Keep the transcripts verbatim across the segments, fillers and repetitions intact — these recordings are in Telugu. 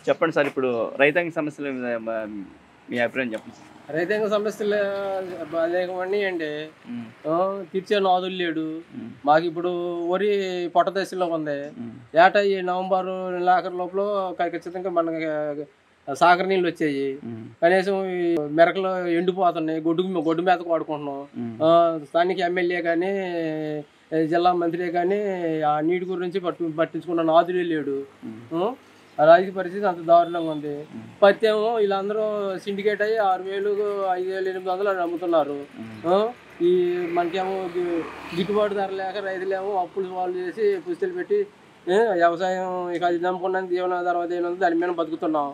చెప్పండి సార్, ఇప్పుడు రైతాంగ సమస్యల మీద మీ అభిప్రాయం చెప్పండి. రైతాంగ సమస్యలు అనేకమన్నీ అండి. తీర్చే నాదులు లేడు. మాకు ఇప్పుడు వరి పొట్ట దశలో ఉంది. ఏటా ఈ నవంబర్ నెలాఖరు లోపల ఖచ్చితంగా మనకి సాగర నీళ్ళు వచ్చాయి. కనీసం మెరకలు ఎండిపోతున్నాయి. గొడ్డు గొడ్డు మేతకు వాడుకుంటున్నాం. స్థానిక ఎమ్మెల్యే కానీ జిల్లా మంత్రి కానీ ఆ నీటి గురించి పట్టు పట్టించుకున్న నాదులే లేడు. రాజకీయ పరిస్థితి అంత దారుణంగా ఉంది. పత్తి ఏమో వీళ్ళందరూ సిండికేట్ అయ్యి ఆరు వేలు ఐదు వేలు ఎనిమిది వందలు అని అమ్ముతున్నారు. ఈ మనకేమో గిట్టుబాటు ధర లేక రైతులేమో అప్పులు వాళ్ళు చేసి పుస్తలు పెట్టి వ్యవసాయం ఇక అది నమ్ముకున్నాను జీవనాధారం అదేనా దాని మీద బతుకుతున్నాం.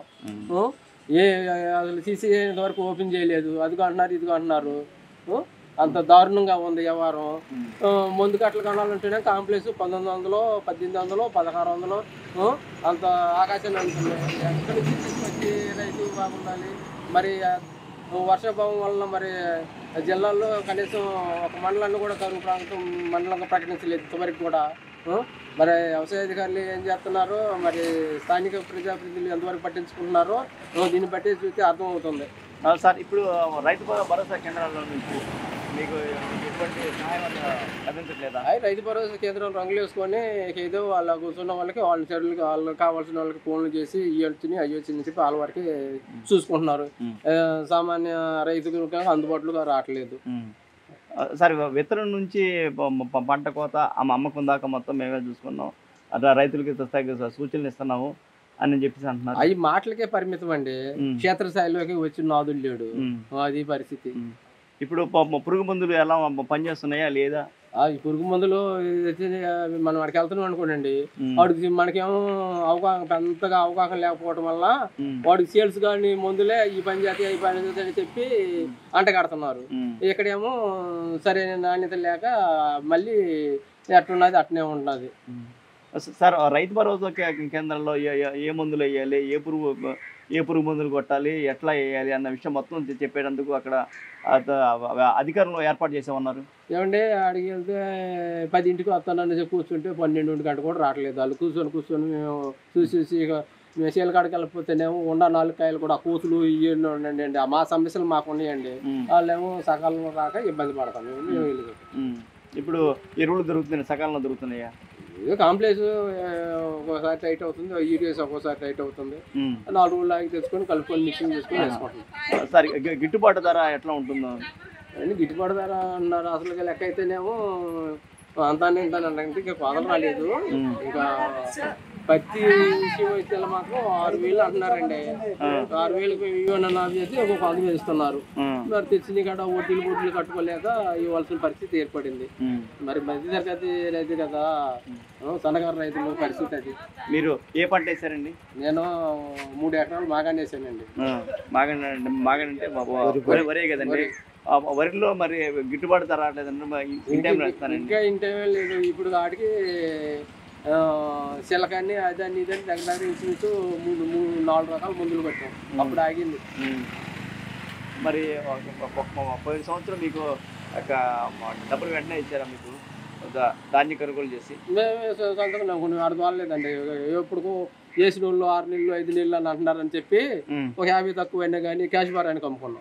ఏ అసలు సీసీ వరకు ఓపెన్ చేయలేదు. అది అంటున్నారు ఇది అంటున్నారు. అంత దారుణంగా ఉంది వ్యవహారం. ముందు కట్టలు కొనాలంటేనే కాంప్లెక్స్ పంతొమ్మిది వందలు పద్దెనిమిది వందలు పదహారు వందలు అంత ఆకాశాన్ని అంటున్నాయి. ఎక్కడి నుంచి తీసుకొచ్చి రైతు బాగుండాలి. మరి వర్షాభావం వలన మరి జిల్లాల్లో కనీసం ఒక మండలాన్ని కూడా కరువు ప్రాంతం మండలంగా ప్రకటించలేదు ఇంతవరకు కూడా. మరి వ్యవసాయ అధికారులు ఏం చేస్తున్నారో మరి స్థానిక ప్రజాప్రతినిధులు ఎంతవరకు పట్టించుకుంటున్నారో దీన్ని బట్టి చూస్తే అర్థమవుతుంది. సార్, ఇప్పుడు రైతు భరోసా కేంద్రాల్లో నుంచి మీకు ఎటువంటి సహాయం లభించట్లేదా? రైతు భరోసా కేంద్రాలు రంగులు వేసుకొని ఏదో వాళ్ళ కూర్చున్న వాళ్ళకి వాళ్ళ చర్యలకి వాళ్ళకి కావాల్సిన వాళ్ళకి ఫోన్లు చేసి ఇవి వచ్చినాయి అవి వచ్చిందని చెప్పి వాళ్ళ వరకు చూసుకుంటున్నారు. సామాన్య రైతులకు అందుబాటులో రావట్లేదు. సార్, విత్తనం నుంచి పంట కోత అమ్మకం దాకా మొత్తం మేమే చూసుకున్నాం. అట్లా రైతులకి తగిన సూచనలు ఇస్తున్నాము అని చెప్పేసి అంటున్నారు. అవి మాటలకే పరిమితం అండి. క్షేత్రస్థాయిలోకి వచ్చిన నాదులు లేడు. అది పరిస్థితి. ఇప్పుడు పురుగు మందులు ఎలా పనిచేస్తున్నాయా లేదా? ఈ పురుగు మందులు మనం వాడికి వెళ్తున్నాం అనుకోండి, వాడికి మనకేమో అవగాహన పెద్దగా అవగాహన లేకపోవడం వల్ల వాడికి సేల్స్ కానీ మందులే ఈ పని చేస్తే ఈ పని చేస్తే అని చెప్పి అంట కడుతున్నారు. ఇక్కడేమో సరైన నాణ్యత లేక మళ్ళీ ఎట్టున్నది అట్నే ఉంటున్నది. సార్, రైతు భరోసా కేంద్రంలో ఏ మందులు వేయాలి, ఏ పురుగు ఏ పురుగు మందులు కొట్టాలి, ఎట్లా వేయాలి అన్న విషయం మొత్తం చెప్పేటందుకు అక్కడ అధికారులు ఏర్పాటు చేసామన్నారు. ఏమంటే అడిగి వెళ్తే పదింటికి వస్తానని చెప్పి కూర్చుంటే పన్నెండు గంట కూడా రావట్లేదు. వాళ్ళు కూర్చొని కూర్చొని మేము చూసి చూసి ఇక మేము చీల కాడికి వెళ్ళిపోతేనేమో ఉండ నాలుగు కాయలు కూడా కూతులు ఇవన్నీ ఉండండి అండి. మా సమస్యలు మాకు ఉన్నాయండి. వాళ్ళేమో సకాలంలో రాక ఇబ్బంది పడతాం మేము. ఇప్పుడు ఎరువులు దొరుకుతున్నాయి, సకాలంలో దొరుకుతున్నాయా? కాంప్లెక్స్ ఒక్కోసారి టైట్ అవుతుంది, యూరియస్ ఒక్కోసారి టైట్ అవుతుంది. నాలుగు రోజులు ఆగి తెచ్చుకొని కలుపుకొని మిక్సింగ్ చేసుకొని వేసుకుంటున్నాం. సరే, గిట్టుబాటు ధర ఎట్లా ఉంటుందో అండి? గిట్టుబాటు ధర అన్నారు. అసలు లెక్క అయితేనేమో అంతా ఇంటానంటే ఇంకా కొదలు రాలేదు. ఇంకా పత్తి విషయం అయితే మాత్రం ఆరు వేలు అంటున్నారండి. ఆరు వేలకు ఇవ్వనన్నా చేసి ఒక పదవి ఇస్తున్నారు. మరి తెచ్చిన కాడ ఓటీలు ఓటీలు కట్టుకోలేక ఇవ్వాల్సిన పరిస్థితి ఏర్పడింది. మరి మధ్య తరగతి రైతు కదా, సన్నకారు రైతుల పరిస్థితి అది. మీరు ఏ పంట వేసారండి? నేను మూడు ఎకరాలు మాగానే వేసానండి. మాగానే మాగానంటే వరే కదండి. వరిలో మరి గిట్టుబాటు ధర రావట్లేదండి. ఇంకా ఇన్ టైం లేదు. ఇప్పుడు వాటికి చిలకాన్ని అదాన్ని ఇదని దగ్గర దగ్గర ఇంచుమించు మూడు మూడు నాలుగు రకాల మందులు పెట్టాం. అప్పుడు ఆగింది. మరి పోయిన సంవత్సరం మీకు డబ్బులు వెంటనే ఇచ్చారా మీకు ధాన్య కొనుగోలు చేసి? మేమే సొంతంగా కొన్ని ఆరు దోలేదండి. ఎప్పుడు వేసిన వాళ్ళు ఆరు నెలలు ఐదు నెలలు అని అంటున్నారని చెప్పి ఒక యాభై తక్కువ అయినా కానీ క్యాష్ బారానికి అమ్ముకున్నాం.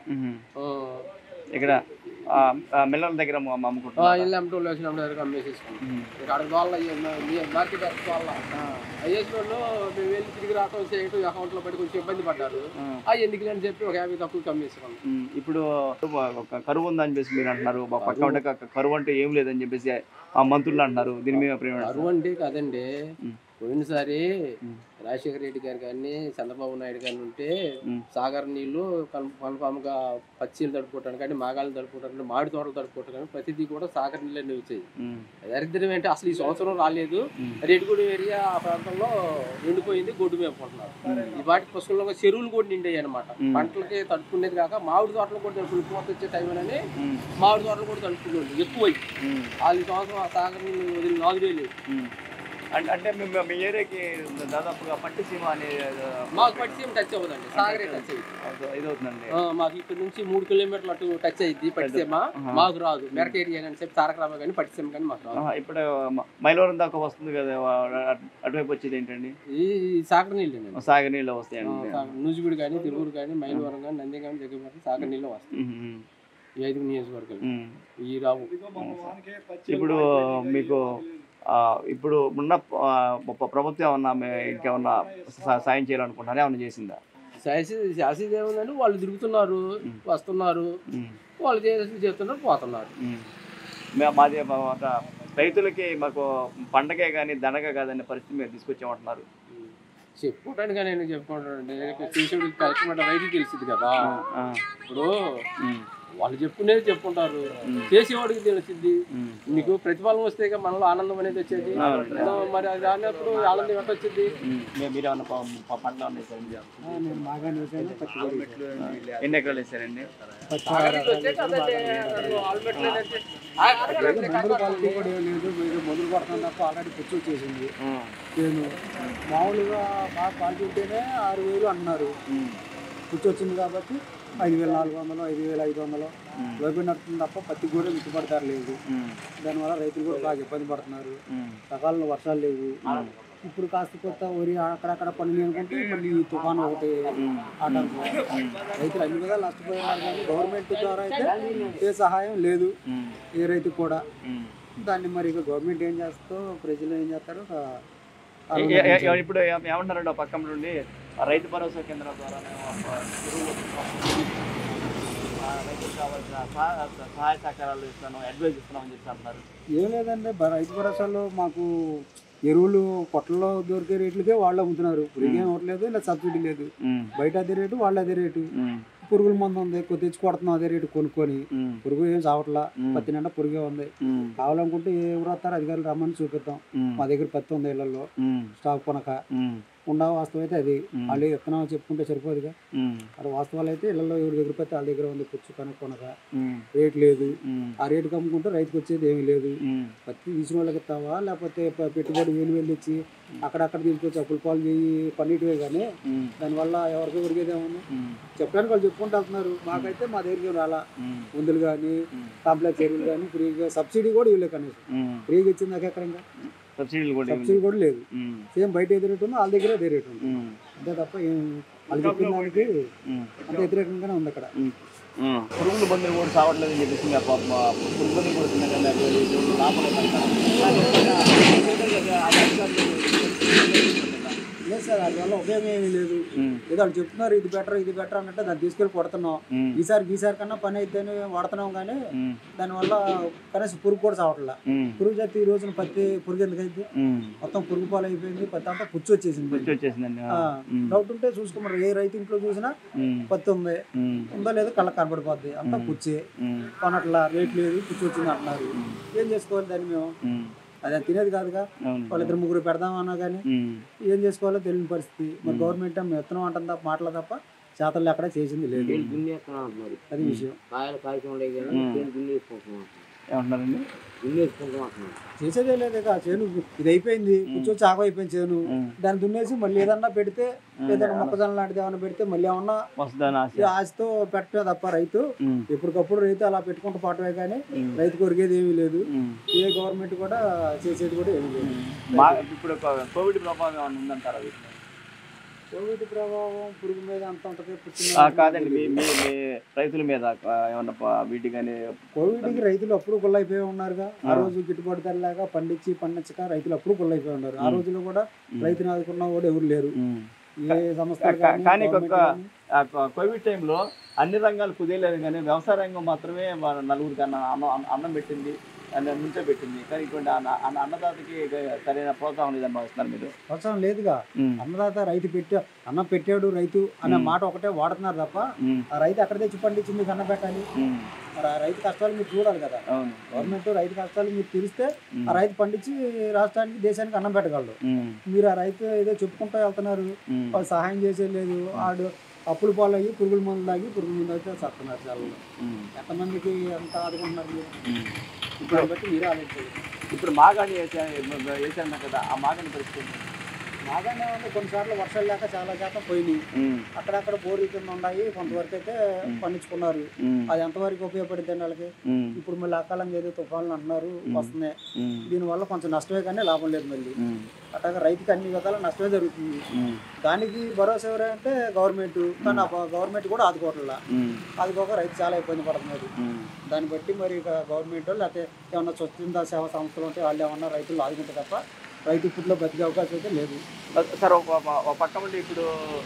ఇక్కడ మిల్లల దగ్గర అమ్ముకుంటాం. ఇల్లు అమ్మటోళ్ళు వేసిన దగ్గర అమ్మేసేసుకున్నాం. ఇక్కడ వాళ్ళ మార్కెట్ వాళ్ళ వేసిన వాళ్ళు మేము వెళ్ళి తిరిగి రావడం చేయటం అకౌంట్లో పడి కొంచెం ఇబ్బంది పడ్డారు. అవి ఎందుకు అని చెప్పి ఒక యాభై తక్కువకి అమ్మేసుకున్నాం. ఇప్పుడు కరువు ఉందని చెప్పేసి మీరు అంటున్నారు. పక్క కరువు అంటే ఏం లేదని చెప్పేసి ఆ మంత్రులు అంటున్నారు. దీని మీద కరువు అంటే కదండి. పోయినసారి రాజశేఖర రెడ్డి గారు కానీ చంద్రబాబు నాయుడు కానీ ఉంటే సాగర్ నీళ్లు కన్ఫామ్గా పచ్చీలు తడుపుకోవటానికి కానీ మాగాలు తడుపుకోవటానికి మామిడి తోటలు తడుపుకోవటం కానీ ప్రతిదీ కూడా సాగర్ నీళ్ళు అనేవి వచ్చాయి. దరిద్రం ఏంటి అసలు ఈ సంవత్సరం రాలేదు. రెడ్డిగూడెం ఏరియా ఆ ప్రాంతంలో ఎండిపోయింది, గొడ్డు మేపుకుంటున్నారు. ఈ వాటి పుష్కలంగా చెరువులు కూడా నిండాయి అనమాట. పంటలకి తడుపుకునేది కాక మామిడి తోటలు కూడా తడుపుకోవచ్చు వచ్చే టైం అని మామిడి తోటలు కూడా తడుపుకునేది ఎక్కువ. వాళ్ళు ఈ సంవత్సరం ఆ సాగర్ నీళ్ళు వదిలి నాలుగు వేలు అంటే అంటే మీ మీ ఏరియాకి దాదాపుగా పట్టిసీమ అనే మాకు పట్టిసీమ టచ్ అవ్వదండి, సాగరే టచ్ అయ్యింది. ఇది అవుతుందండి. మాకు ఇక్కడ నుంచి మూడు కిలోమీటర్లు అటు టచ్ అయ్యింది పట్టిసీమ. మాకు రాదు మెరక ఏరియా అని చెప్పి తారకరామ కానీ పట్టిసీమ కానీ మాకు రాదు. ఇప్పుడు మైలవరం దాకా వస్తుంది కదా, అటువైపు వచ్చేది ఏంటండి? ఈ సాగర్ నీళ్ళు సాగర్ నీళ్ళు వస్తాయండి. నూజివీడు కానీ తిరువురు కానీ మైలవరం కానీ నంది కానీ దగ్గర సాగర్ నీళ్ళు వస్తాయి. ఈ ఐదు నియోజకవర్గాలు ఈ రావు. ఇప్పుడు మీకు ఇప్పుడు ఉన్న ప్రభుత్వం ఏమన్నా ఇంకేమన్నా సాయం చేయాలనుకుంటున్నారా? ఏమన్నా చేసిందా? శాసీది ఏముందండి, వాళ్ళు తిరుగుతున్నారు వస్తున్నారు, వాళ్ళు చేసి చేస్తున్నారు పోతున్నారు. మాది రైతులకి మాకు పండగే కానీ దండగా కాదనే పరిస్థితి మీరు తీసుకొచ్చామంటున్నారు. చెప్పుకోవడానికి నేను చెప్పుకుంటానండి, చేసేవాడికి కరెక్ట్ రైతుకి తెలిసింది కదా. ఇప్పుడు వాళ్ళు చెప్పుకునేది చెప్పుకుంటారు, చేసేవాడికి తెలిసింది. మీకు ప్రతిఫలం వస్తే మనలో ఆనందం అనేది వచ్చేది. మరి అది రానప్పుడు ఆనందం ఎంత వచ్చింది? ఎన్ని ఎకరాలు వేసారండి? మొదలు పడుతుంది తప్ప ఆల్రెడీ పుచ్చు వచ్చేసింది. నేను మామూలుగా బాగా క్వాలిటీ ఉంటేనే ఆరు వేలు అన్నారు. పుచ్చు వచ్చింది కాబట్టి ఐదు వేల నాలుగు వందలు ఐదు వేల ఐదు వందలు వైపు నడుతుంది తప్ప పత్తి కూడా గిట్టుబడతారు లేదు. దానివల్ల రైతులు కూడా బాగా ఇబ్బంది పడుతున్నారు. సకాలంలో వర్షాలు లేవు. ఇప్పుడు కాస్త కొత్త వరి అక్కడక్కడ పనులు అనుకుంటే మళ్ళీ తుఫాను ఒకటి ఆటంకం. రైతులు అన్ని విధాలు నష్టపోయినారు. కానీ గవర్నమెంట్ ద్వారా అయితే ఏ సహాయం లేదు ఏ రైతుకు కూడా. దాన్ని మరి గవర్నమెంట్ ఏం చేస్తో ప్రజలు ఏం చేస్తారో. ఇప్పుడు ఏమంటారండి పక్కన నుండి రైతు భరోసా కేంద్రాల ద్వారా రైతులకు కావాల్సిన సహాయ సహకారాలు ఇస్తాను, అడ్వైజ్ ఇస్తున్నామని చెప్పి అంటున్నారు. ఏం లేదండి, రైతు భరోసాలో మాకు ఎరువులు పొట్టల్లో దొరికే రేట్లకే వాళ్ళు అమ్ముతున్నారు. పురుగు ఏం అవ్వట్లేదు, ఇలా సబ్సిడీ లేదు. బయట అదే రేటు, వాళ్ళు అదే రేటు. పురుగుల మందు ఉంది, ఎక్కువ తెచ్చి కొడుతున్నాం అదే రేటు కొనుక్కొని. పురుగు ఏం చావట్లా, పత్తి నిండా పురుగే ఉంది. కావాలనుకుంటే ఎవరు వస్తారు అధికారులు రమ్మని చూపిద్దాం. మా దగ్గర పత్తి ఉంది ఇళ్లలో స్టాక్ కొనక. ఉండా వాస్తవం అయితే అది వాళ్ళు విత్తనాలు చెప్పుకుంటే సరిపోదుగా. అక్కడ వాస్తవాలు అయితే ఇళ్లలో ఎవరి దగ్గర పత్తి వాళ్ళ దగ్గర ఉంది. పుచ్చు కనుక కొనక రేట్ లేదు. ఆ రేటు కమ్ముకుంటే రైతుకు వచ్చేది ఏమీ లేదు. పత్తి తీసిన వాళ్ళకి ఇస్తావా, లేకపోతే పెట్టుబడి వేలు వేలు ఇచ్చి అక్కడక్కడ తీసుకొచ్చి అప్పుల పాలు చేయి పన్నీటివే. కానీ దానివల్ల ఎవరికి ఉరిగేదేమన్నా చెప్పడానికి వాళ్ళు చెప్పుకుంటూ వెళ్తున్నారు. మాకైతే మా దగ్గరికి రాలా. మందులు కానీ కాంప్లెక్స్ ఎరువులు కానీ ఫ్రీగా, సబ్సిడీ కూడా ఇవ్వలేదు కనీసం. ఫ్రీగా ఇచ్చింది నాకు ఎక్కడ ఇంకా సబ్సిడీ కూడా సబ్సిడీ కూడా లేదు. సేమ్ బయట ఏది రేటు ఉందో వాళ్ళ దగ్గర అదే రేటు ఉంది. అంతే తప్ప ఏం వాళ్ళు చెప్పిన దానికి అంత వ్యతిరేకంగానే ఉంది అక్కడ. పురుగుల మందులు కూడా సావట్లేదని చెప్పేసి పురుగు మందులు కూడా లేదు సార్, దానివల్ల ఉపయోగం ఏమీ లేదు. ఏదో వాళ్ళు చెప్తున్నారు ఇది బెటర్ ఇది బెటర్ అన్నట్టు దాన్ని తీసుకెళ్ళి కొడుతున్నాం. ఈసారి ఈసారి కన్నా పని అయితేనే వాడుతున్నాం. కానీ దానివల్ల కనీసం పురుగు కూడా చావట్లా. పురుగు చేస్తే ఈ రోజున పత్తి పురుగు ఎందుకైతే మొత్తం పురుగు పాలు అయిపోయింది. పత్తి అంతా పుచ్చు వచ్చేసింది. డౌట్ ఉంటే చూసుకోమన్నారు. ఏ రైతు ఇంట్లో చూసినా పత్తి ఉంది, ఉందో లేదో కళ్ళకి కనబడిపోద్ది. అంతా పుచ్చే కొనట్లా, రేట్ లేదు, పుచ్చు వచ్చింది అంటున్నారు. ఏం చేసుకోవాలి దాన్ని? మేము అది తినేది కాదుగా. వాళ్ళిద్దరు ముగ్గురు పెడదామన్నా కానీ ఏం చేసుకోవాలో తెలియని పరిస్థితి. మరి గవర్నమెంట్ విత్తనం అంటుంది తప్ప మాటలు తప్ప చేతల్లో ఎక్కడ చేసింది లేదు. అది విషయం. చేసేదే లేదు ఇక. చేను ఇది అయిపోయింది, కూర్చొచ్చి ఆకు అయిపోయింది చేను. దాన్ని దున్నేసి మళ్ళీ ఏదన్నా పెడితే, ఏదన్నా మొక్కజొన్న లాంటిది ఏమన్నా పెడితే మళ్ళీ ఏమన్నా ఆశతో పెట్టే తప్ప రైతు ఎప్పటికప్పుడు రైతు అలా పెట్టుకుంటూ పోవటమే. కానీ రైతు కొరిగేది ఏమీ లేదు. ఏ గవర్నమెంట్ కూడా చేసేది కూడా ఏమీ లేదు. ఇప్పుడు కోవిడ్ ప్రభావం ఏమన్నా ఉందంటారా? కోవిడ్ ప్రభావం పురుగు మీద అంత ఉంటుంది కాదండి, మీ రైతుల మీద ఏమన్నా వీటి కానీ? కోవిడ్కి రైతులు అప్పుడు కొల్లైపోయి ఉన్నారుగా. ఆ రోజు గిట్టుబాటు ధరలాగా పండించి పండించక రైతులు అప్పుడు కొల్లైపోయి ఉన్నారు. ఆ రోజుల్లో కూడా రైతుని ఆదుకున్న కూడా ఎవరు లేరు. ఏ సంస్థ కానీ కోవిడ్ టైంలో అన్ని రంగాలు కుదేలేదు. కానీ వ్యవసాయ రంగం మాత్రమే నలుగురికి అన్న అన్నం అన్నం పెట్టింది, నుంచో పెట్టింది. కానీ ఇటువంటి అన్నదాతకి సరైన ప్రోత్సాహం లేదని భావిస్తున్నారు మీరు? ప్రోత్సాహం లేదుగా. అన్నదాత రైతు పెట్టా అన్నం పెట్టాడు రైతు అనే మాట ఒకటే వాడుతున్నారు తప్ప ఆ రైతు ఎక్కడ తెచ్చి పండించి మీకు అన్నం పెట్టాలి. మరి ఆ రైతు కష్టాలు మీరు చూడాలి కదా. గవర్నమెంట్ రైతు కష్టాలు మీరు తెలిస్తే ఆ రైతు పండించి రాష్ట్రానికి దేశానికి అన్నం పెట్టగలరు. మీరు ఆ రైతు ఏదో చెప్పుకుంటూ వెళ్తున్నారు, వాళ్ళు సహాయం చేసే లేదు. ఆడు అప్పులు పాలు అయ్యి పురుగుల మందులు తాగి పురుగుల మందు అయితే చస్తున్నారు. చాలా ఎంతమందికి ఎంత ఆదుకుంటున్నారు మీరు? ఇప్పుడు బట్టి మీరే ఆలోచించాలి. ఇప్పుడు మాగాణి వేసా వేసాను కదా, ఆ మాగాణి పరిస్థితి బాగానే ఉంది. కొన్నిసార్లు వర్షాలు లేక చాలా శాతం పోయినాయి. అక్కడక్కడ బోర్లు కింద ఉన్నాయి, కొంతవరకు అయితే పండించుకున్నారు. అది ఎంతవరకు ఉపయోగపడుతుంది వాళ్ళకి? ఇప్పుడు మళ్ళీ అకాలంగా ఏదో తుఫాన్లు అంటున్నారు, వస్తున్నాయి. దీనివల్ల కొంచెం నష్టమే కానీ లాభం లేదు. మళ్ళీ అట్లాగా రైతుకి అన్ని విధాల నష్టమే జరుగుతుంది. దానికి భరోసా ఎవరంటే గవర్నమెంట్, కానీ ఆ గవర్నమెంట్ కూడా ఆదుకోవట్లా. ఆదుకోక రైతు చాలా ఇబ్బంది పడుతున్నారు. దాన్ని బట్టి మరి ఇక గవర్నమెంట్ లేకపోతే ఏమన్నా స్వచ్ఛంద సేవా సంస్థలు ఉంటే వాళ్ళు ఏమన్నా రైతులు ఆదుకుంటే తప్ప రైతు ఇప్పట్లో బతికే అవకాశం అయితే లేదు. సార్ ఒక ఒక పక్క ఉంటే ఇప్పుడు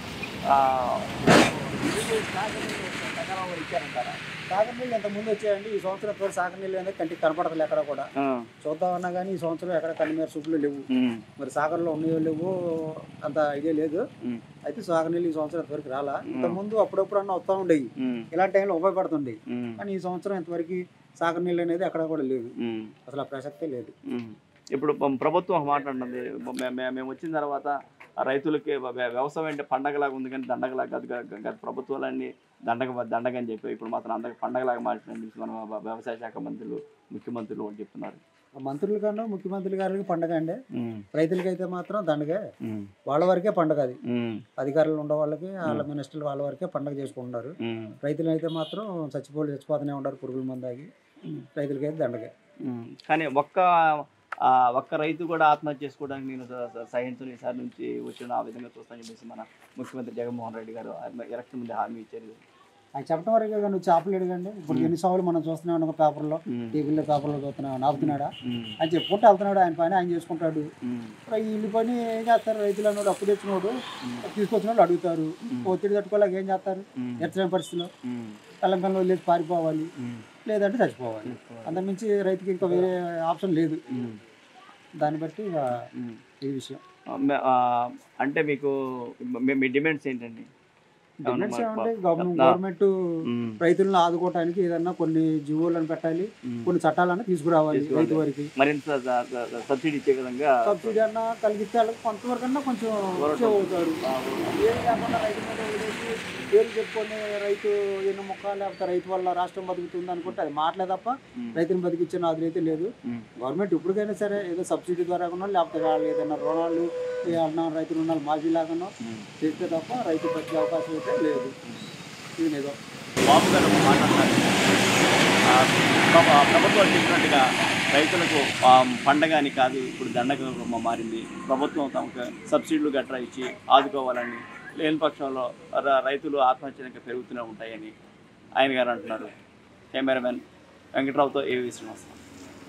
ఇచ్చారంటారా? సాగర్ నీళ్ళు ఎంత ముందు వచ్చాయండి. ఈ సంవత్సరం ఎప్పుడు సాగర్ నీళ్ళు అనేది కంటికి కనపడతలే ఎక్కడ కూడా. చూద్దామన్నా కానీ ఈ సంవత్సరం ఎక్కడ కన్నిమేర సూపులు లేవు. మరి సాగర్లో ఉన్నాయో లేవు అంత ఐడియా లేదు. అయితే సాగర్ నీళ్ళు ఈ సంవత్సరం ఎంతవరకు రాలా. ఇంత ముందు అప్పుడప్పుడు అన్న వస్తూ ఉండేవి, ఇలాంటి టైంలో ఉపయోగపడుతుండేవి. కానీ ఈ సంవత్సరం ఎంతవరకు సాగర్ నీళ్ళు అనేది ఎక్కడ కూడా లేదు, అసలు ఆ ప్రసక్తే లేదు. ఇప్పుడు ప్రభుత్వం మాట్లాడుతుంది, మేము వచ్చిన తర్వాత రైతులకి వ్యవసాయం అంటే పండగలాగా ఉంది కానీ దండగలాగా కాదు. గత ప్రభుత్వాలన్నీ దండగ దండగ అని చెప్పి ఇప్పుడు మాత్రం అందరికి పండగలాగా మార్చండి మన వ్యవసాయ శాఖ మంత్రులు, ముఖ్యమంత్రులు అని చెప్తున్నారు. మంత్రుల కన్నా ముఖ్యమంత్రి గారికి పండగ అండి, రైతులకైతే మాత్రం దండగే. వాళ్ళ వరకే పండగ అది. అధికారులు ఉండే వాళ్ళకి, వాళ్ళ మినిస్టర్లు వాళ్ళ వరకే పండగ చేసుకుంటున్నారు. రైతులు అయితే మాత్రం చచ్చిపోలు చచ్చిపోతూనే ఉంటారు పురుగుల మందాగి. రైతులకైతే దండగే. కానీ ఒక్క ఒక్క రైతు కూడా ఆత్మహత్య చేసుకోవడానికి నేను సహించను, ఈసారి నుంచి వచ్చిన ఆ విధంగా చూస్తానని చెప్పేసి మన ముఖ్యమంత్రి జగన్మోహన్ రెడ్డి గారు ఎలక్షన్ ముందు హామీ ఇచ్చారు. ఆయన చెప్పడం వరకు నువ్వు చేపలు అడగండి. ఇప్పుడు ఎన్ని సార్లు మనం చూస్తున్నాం ఒక పేపర్లో, టీవీలో పేపర్లో చూస్తున్నాం. నాపుతున్నాడా అని చెప్పుకుంటూ వెళ్తున్నాడు, ఆయన పని ఆయన చేసుకుంటాడు. వీళ్ళు పని ఏం చేస్తారు? రైతులు అన్నాడు అప్పు తెచ్చినోడు తీసుకొచ్చిన వాళ్ళు అడుగుతారు, ఒత్తిడి తట్టుకోలేక ఏం చేస్తారు? ఎత్తలేని పరిస్థితిలో కళ్ళం కళ్ళం వదిలేసి పారిపోవాలి, లేదంటే చచ్చిపోవాలి. అంతకుమించి రైతుకి ఇంకా వేరే ఆప్షన్ లేదు. దాన్ని బట్టి ఈ విషయం అంటే మీకు మీ డిమాండ్స్ ఏంటండి? డిమాండ్స్ ఏమంటే గవర్నమెంట్ రైతులను ఆదుకోవడానికి ఏదన్నా కొన్ని జీవోలను పెట్టాలి, కొన్ని చట్టాలను తీసుకురావాలి. రైతు వరకు మరింత సబ్సిడీ ఇచ్చే విధంగా సబ్సిడీ అన్నా కలిగితే వాళ్ళకి కొంతవరకు అన్నా కొంచెం అవుతారు. ఏం కాకుండా రైతు మీద వదిలేసి పేరు చెప్పుకొని రైతు ఎన్నో మొక్క లేకపోతే రైతు వల్ల రాష్ట్రం బతుకుతుంది అనుకుంటే అది మాటలే తప్ప రైతుని బతికిచ్చే నాదులైతే లేదు. గవర్నమెంట్ ఇప్పటికైనా సరే ఏదో సబ్సిడీ ద్వారా లేకపోతే వాళ్ళు ఏదైనా రుణాలు ఏమన్నా రైతు రుణాలు మాఫీ లాగానో చేస్తే తప్ప రైతు బతికే అవకాశం అయితే లేదు. ఇది ఏదో బాబు గారు మాట్లాడుతున్నారు, ప్రభుత్వాలు చెప్పినట్టుగా రైతులకు పండగ అని కాదు ఇప్పుడు దండగ మారింది. ప్రభుత్వం తమకు సబ్సిడీలు గట్రా ఇచ్చి ఆదుకోవాలని, లేని పక్షంలో రైతులు ఆత్మహత్యలు పెరుగుతూనే ఉంటాయని ఆయన గారు అంటున్నారు. కెమెరామెన్ వెంకట్రావుతో ఏవి శ్రీనివాస్.